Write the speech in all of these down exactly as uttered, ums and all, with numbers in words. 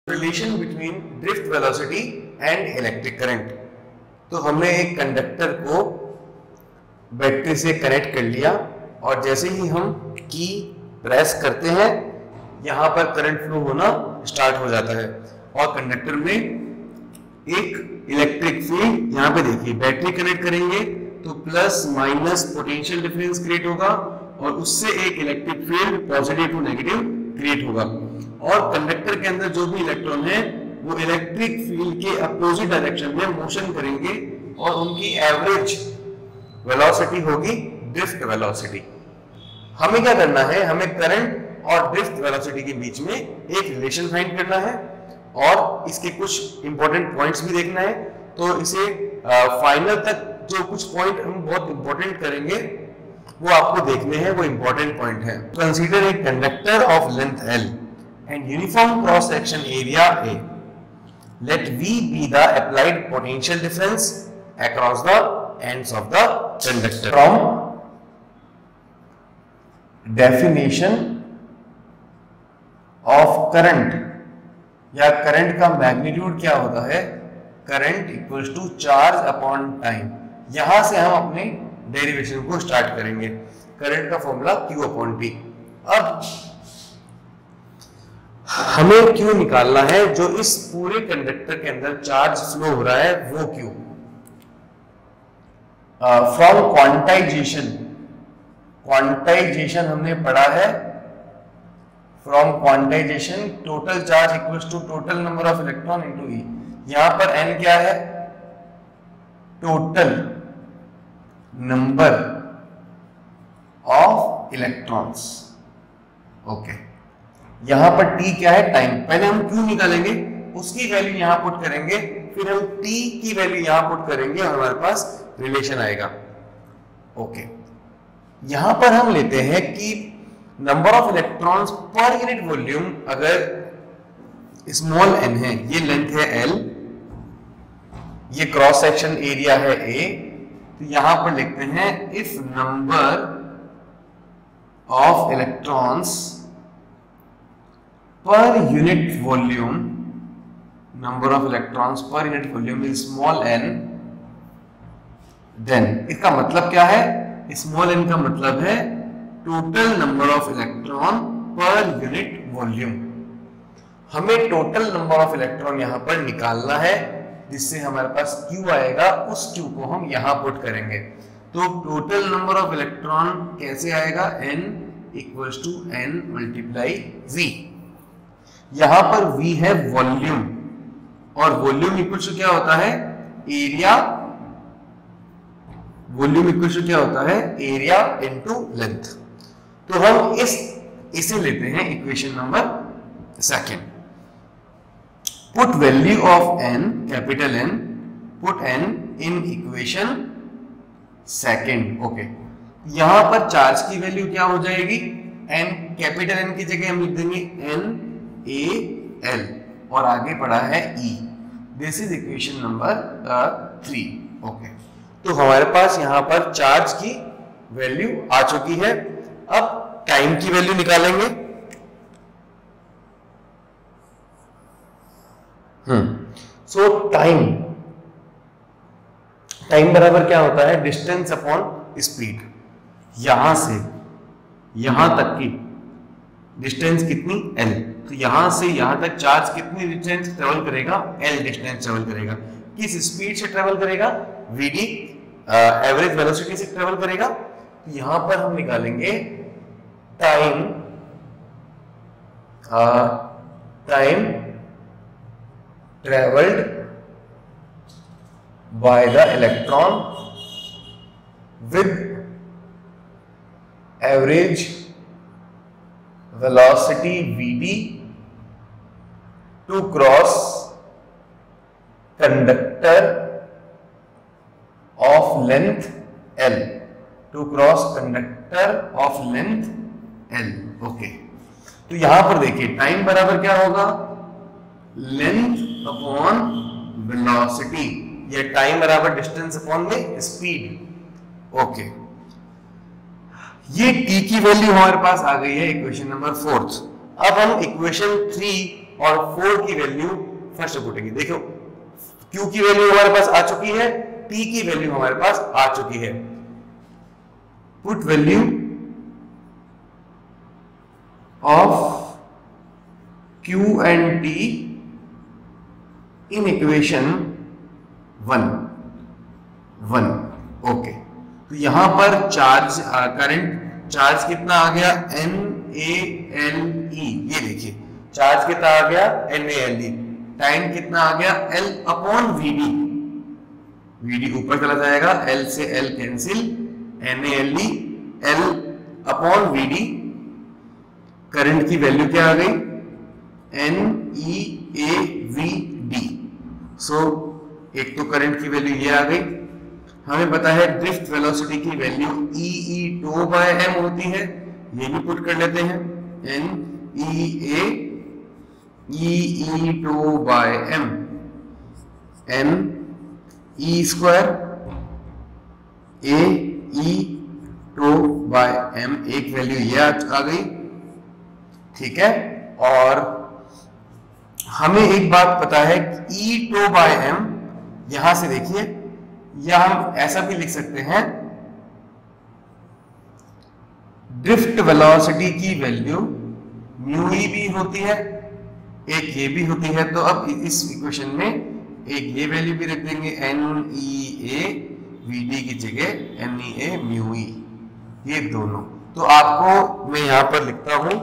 Relation between drift velocity and electric current. तो हमने एक कंडक्टर को बैटरी से कनेक्ट कर लिया और जैसे ही हम की प्रेस करते हैं यहाँ पर करंट फ्लो होना स्टार्ट हो जाता है और कंडक्टर में एक इलेक्ट्रिक फील्ड, यहाँ पे देखिए बैटरी कनेक्ट करेंगे तो plus minus potential difference create होगा और उससे एक electric field positive to negative create होगा और कंडक्टर के अंदर जो भी इलेक्ट्रॉन है वो इलेक्ट्रिक फील्ड के अपोजिट डायरेक्शन में मोशन करेंगे और उनकी एवरेज वेलोसिटी होगी ड्रिफ्ट वेलोसिटी। हमें क्या करना है, हमें करंट और ड्रिफ्ट वेलोसिटी के बीच में एक रिलेशन फाइंड करना है और इसके कुछ इंपॉर्टेंट पॉइंट्स भी देखना है। तो इसे फाइनल तक जो कुछ पॉइंट हम बहुत इंपॉर्टेंट करेंगे वो आपको देखने हैं, वो इंपॉर्टेंट पॉइंट है। Consider a conductor of length L and uniform cross section area A. Let V be the applied potential difference across the ends of the conductor. From definition of current या current का magnitude क्या होता है, current equals to charge upon time. यहां से हम अपने derivation को स्टार्ट करेंगे। करंट का फॉर्मूला Q अपॉन T। अब हमें Q निकालना है, जो इस पूरे कंडक्टर के अंदर चार्ज फ्लो हो रहा है वो Q। फ्रॉम क्वांटाइजेशन, क्वांटाइजेशन हमने पढ़ा है, from quantization total charge equals to total number of electron into e. यहां पर n क्या है, total number of electrons. Okay, यहां पर t क्या है, टाइम। पहले हम q निकालेंगे, उसकी वैल्यू यहां पुट करेंगे, फिर हम t की वैल्यू यहां पुट करेंगे और हमारे पास रिलेशन आएगा। ओके, यहां पर हम लेते हैं कि number of electrons per unit volume अगर स्मॉल n है, ये लेंथ है L, ये क्रॉस सेक्शन एरिया है A, तो यहां पर लिखते हैं if number of electrons per unit volume, number of electrons per unit volume is small n, then इसका मतलब क्या है, स्मॉल n का मतलब है total number of electron per unit volume. हमें टोटल नंबर ऑफ इलेक्ट्रॉन यहां पर निकालना है, जिससे हमारे पास Q आएगा, उस Q को हम यहां पुट करेंगे। तो टोटल नंबर ऑफ इलेक्ट्रॉन कैसे आएगा, n equals to n multiply v। यहां पर v है वॉल्यूम और वॉल्यूम इक्वल्स टू क्या होता है, एरिया। वॉल्यूम इक्वल्स टू क्या होता है, एरिया इनटू लेंथ। तो हम इस इसे लेते हैं equation number second. Put value of n, capital N, put n in equation second. Okay, यहां पर चार्ज की वैल्यू क्या हो जाएगी, n, कैपिटल N की जगह हम लिख देंगे n a l और आगे पड़ा है e। This is equation number three. Okay, तो हमारे पास यहां पर चार्ज की वैल्यू आ चुकी है। अब टाइम की वैल्यू निकालेंगे। हम्म सो टाइम, टाइम बराबर क्या होता है, डिस्टेंस अपॉन स्पीड। यहां से यहां तक की डिस्टेंस कितनी, L, तो यहां से यहां तक चार्ज कितनी डिस्टेंस ट्रेवल करेगा, L डिस्टेंस ट्रेवल करेगा। किस स्पीड से ट्रेवल करेगा, Vd, एवरेज वेलोसिटी से ट्रेवल करेगा। तो यहां पर हम निकालेंगे time, time travelled by the electron with average velocity Vd to cross conductor of length L, to cross conductor of length L। Okay, तो यहां पर देखिए टाइम बराबर क्या होगा, लेंथ अपॉन वेलोसिटी, या टाइम बराबर डिस्टेंस अपॉन में स्पीड। ओके, ये t की वैल्यू हमारे पास आ गई है इक्वेशन नंबर फोर्थ। अब हम इक्वेशन थ्री और फोर की वैल्यू फर्स्ट पुटेंगे। देखो Q की वैल्यू हमारे पास आ चुकी है, T की वैल्यू हमारे पास आ चुकी है। Put value of Q and T in equation one one. Okay, तो यहां पर चार्ज करंट चार्ज कितना आ गया एन ए एल ई, ये देखिए चार्ज कितना आ गया N A L E, time कितना आ गया L upon V D, V D ऊपर चला जाएगा, L से L cancel, N A L E L upon V D. Current की वैल्यू क्या आ गई N E A V D. So एक तो करंट की वैल्यू ये आ गई, हमें पता है ड्रिफ्ट वेलोसिटी की value E E tau by M होती है, ये भी पुट कर लेते हैं N E A E E tau by M, N E square A E tau by M, एक वैल्यू ये आ गई, ठीक है। और हमें एक बात पता है ई टू बाय एम, यहां से देखिए या हम ऐसा भी लिख सकते हैं ड्रिफ्ट वेलोसिटी की वैल्यू म्यू ई भी होती है, एक ये भी होती है। तो अब इस इक्वेशन में एक ये वैल्यू भी रख देंगे N E A V D की जगह एन ई ए म्यू ई, ये दोनों। तो आपको मैं यहां पर लिखता हूं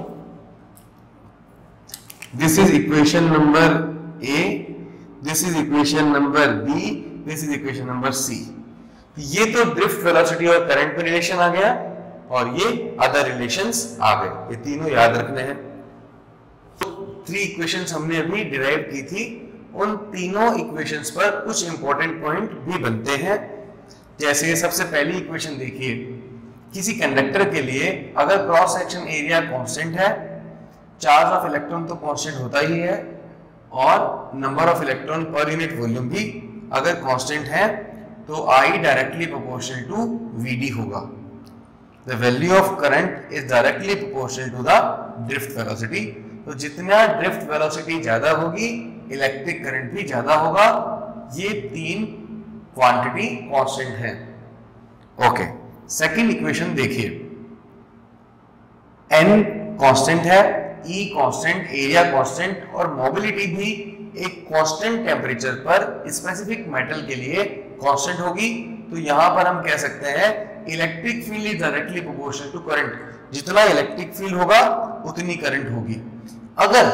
this is equation number A, this is equation number B, this is equation number C. ये तो ड्रिफ्ट वेलोसिटी और करंट में रिलेशन आ गया और ये अदर रिलेशंस आ गए, ये तीनों याद रखने हैं। तो थ्री इक्वेशंस हमने अभी डिराइव की थी, उन तीनों इक्वेशंस पर कुछ इंपॉर्टेंट पॉइंट भी बनते हैं। जैसे सबसे पहली इक्वेशन देखिए, किसी कंडक्टर के लिए अगर क्रॉस सेक्शन एरिया कांस्टेंट है, चार्ज ऑफ इलेक्ट्रॉन तो कांस्टेंट होता ही है और number of electron per unit volume भी अगर कांस्टेंट है, तो I directly proportional to V D होगा। The value of current is directly proportional to the drift velocity। तो जितना ड्रिफ्ट वेलोसिटी ज्यादा होगी, इलेक्ट्रिक करंट भी ज्यादा होगा। ये तीन क्वांटिटी कांस्टेंट है। ओके, सेकंड इक्वेशन देखिए, N कांस्टेंट है, E कांस्टेंट, एरिया कांस्टेंट और मोबिलिटी भी एक कांस्टेंट टेम्परेचर पर स्पेसिफिक मेटल के लिए कांस्टेंट होगी। तो यहां पर हम कह सकते हैं electric field is directly proportional to current, जितना इलेक्ट्रिक फील्ड होगा उतनी करंट होगी। अगर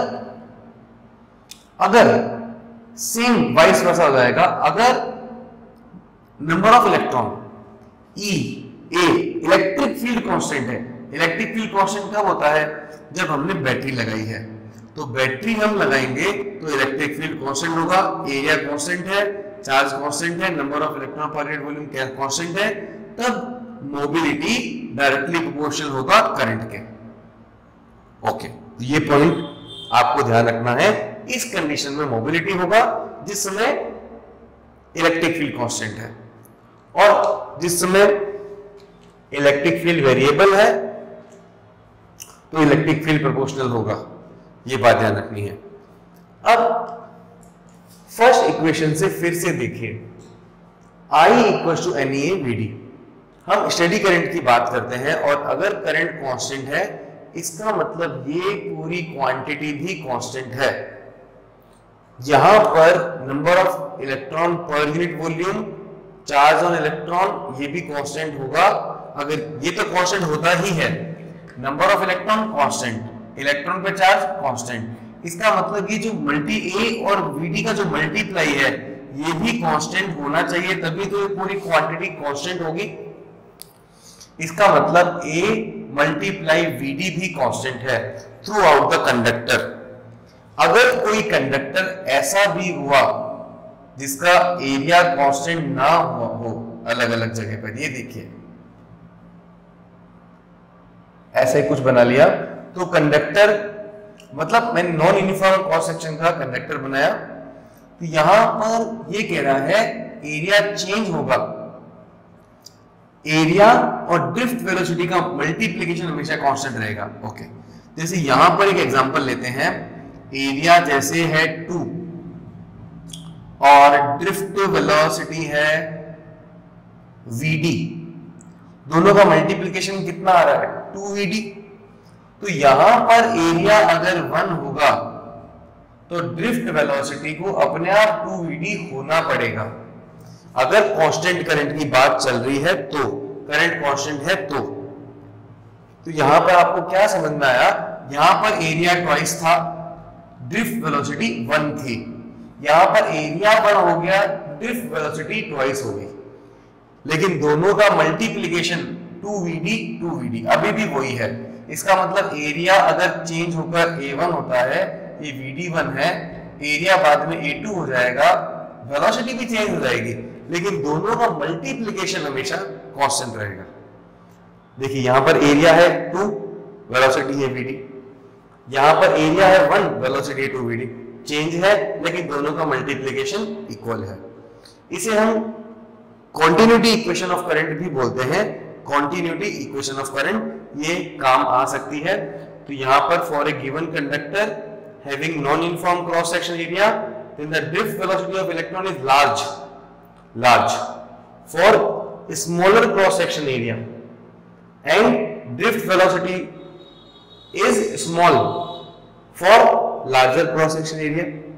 अगर सेम वाइस वर्सा हो जाएगा, अगर number of electron E A electric field constant है, इलेक्ट्रिक फील्ड कांस्टेंट कब होता है जब हमने बैटरी लगाई है, तो बैटरी हम लगाएंगे तो इलेक्ट्रिक फील्ड कांस्टेंट होगा, एरिया कांस्टेंट है, चार्ज कांस्टेंट है, number of electron per unit volume constant है, तब मोबिलिटी डायरेक्टली प्रोपोर्शनल होगा करंट के। ओके, तो ये पॉइंट आपको ध्यान रखना है। इस कंडीशन में मोबिलिटी होगा जिस समय इलेक्ट्रिक फील्ड कांस्टेंट है, और जिस समय इलेक्ट्रिक फील्ड वेरिएबल है तो इलेक्ट्रिक फील्ड प्रोपोर्शनल होगा। ये बात ध्यान रखनी है। अब फर्स्ट इक्वेशन से फिर से देखिए, I equal to N E A V D. हम स्टेडी करंट की बात करते हैं और अगर करंट कांस्टेंट है, इसका मतलब ये पूरी क्वांटिटी भी कांस्टेंट है। यहां पर number of electron per unit volume, charge on electron, ये भी कांस्टेंट होगा। अगर ये तो कांस्टेंट होता ही है, number of electron constant, electron पे चार्ज कांस्टेंट, इसका मतलब ये जो मल्टी ए और वीडी का जो मल्टीप्लाई है ये भी कांस्टेंट होना चाहिए, तभी तो ये पूरी क्वांटिटी कांस्टेंट होगी। इसका मतलब ए मल्टीप्लाई वीडी भी कांस्टेंट है थ्रू आउट द कंडक्टर। अगर कोई कंडक्टर ऐसा भी हुआ जिसका एरिया कांस्टेंट ना हुआ हो अलग अलग जगह पर, ये देखिए ऐसे कुछ बना लिया, तो कंडक्टर मतलब मैंने नॉन यूनिफॉर्म क्रॉस सेक्शन का कंडक्टर बनाया, तो यहां पर ये कह रहा है एरिया चेंज होगा, एरिया और ड्रिफ्ट वेलोसिटी का मल्टीप्लिकेशन हमेशा कांस्टेंट रहेगा। ओके, जैसे यहां पर एक एग्जांपल लेते हैं, एरिया जैसे है टू और ड्रिफ्ट वेलोसिटी है वीडी, दोनों का मल्टीप्लिकेशन कितना आ रहा है टू वीडी, तो यहां पर एरिया अगर वन होगा तो ड्रिफ्ट वेलोसिटी को अपने आप टू वीडी होना पड़ेगा। अगर कांस्टेंट करंट की बात चल रही है तो, करंट कांस्टेंट है तो तो यहां पर आपको क्या समझ में आया, यहां पर एरिया ट्वाइस था, ड्रिफ्ट वेलोसिटी वन थी, यहां पर एरिया वन हो गया, ड्रिफ्ट वेलोसिटी ट्वाइस हो गई, लेकिन दोनों का multiplication two VD two VD अभी भी वही है। इसका मतलब एरिया अगर चेंज होकर ए वन होता है, ये वी डी वन है, एरिया बाद में ए टू हो जाएगा, वेलोसिटी भी चेंज हो जाएगी, लेकिन दोनों का मल्टीप्लिकेशन हमेशा कांस्टेंट रहेगा। देखिए यहां पर एरिया है टू, वेलोसिटी है वीडी, यहां पर एरिया है one, velocity two VD, change है लेकिन दोनों का मल्टीप्लिकेशन इक्वल है। इसे हम कॉन्टिन्यूटी इक्वेशन ऑफ करंट भी बोलते हैं। कॉन्टिन्यूटी इक्वेशन ऑफ करंट ये काम आ सकती है। तो यहां पर for a given conductor having non uniform cross section area then the drift velocity of electron is large large for smaller cross section area and drift velocity is small for larger cross section area।